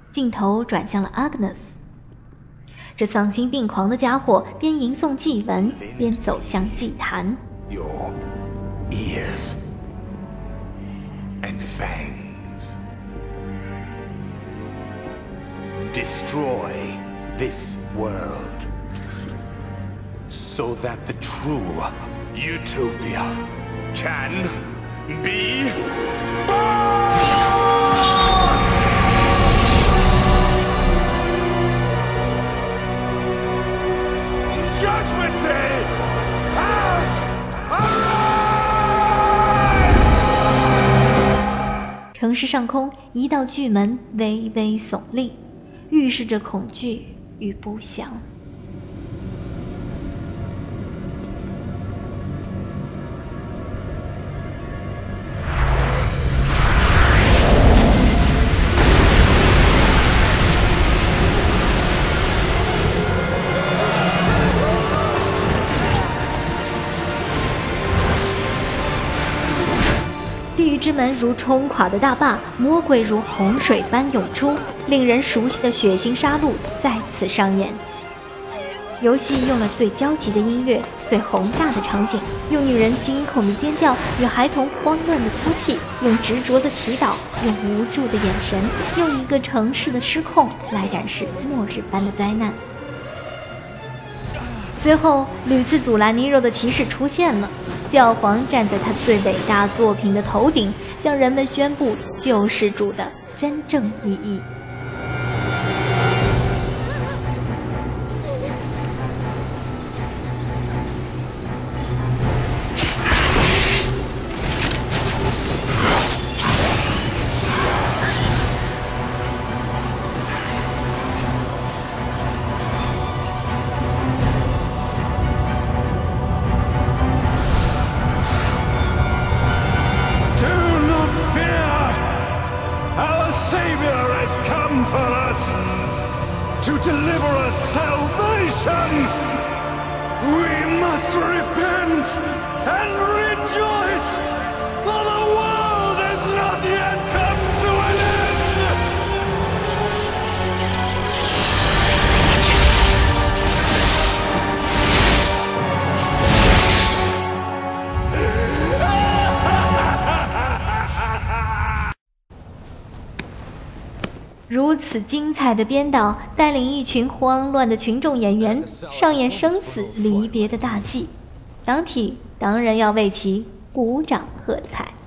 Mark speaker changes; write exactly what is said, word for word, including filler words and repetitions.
Speaker 1: 镜头转向了 Agnes。这丧心病狂的家伙边吟诵祭文，边走向祭坛。
Speaker 2: Your ears and fangs. Destroy this world, so that the true utopia can be born! Judgment Day has arrived!
Speaker 1: 城市上空，一道巨门微微耸立，预示着恐惧与不祥。地狱之门如冲垮的大坝，魔鬼如洪水般涌出，令人熟悉的血腥杀戮再次上演。游戏用了最焦急的音乐，最宏大的场景，用女人惊恐的尖叫与孩童慌乱的哭泣，用执着的祈祷，用无助的眼神，用一个城市的失控来展示末日般的灾难。最后，屡次阻拦尼肉的骑士出现了。教皇站在他最伟大作品的头顶，向人们宣布救世主的真正意义。
Speaker 2: To deliver us salvation, we must repent and rejoice, for the world has not yet come to an end! 如此精彩的编导，带领一群慌乱的群众演员上演生死离别的大戏，当体当然要为其鼓掌喝彩。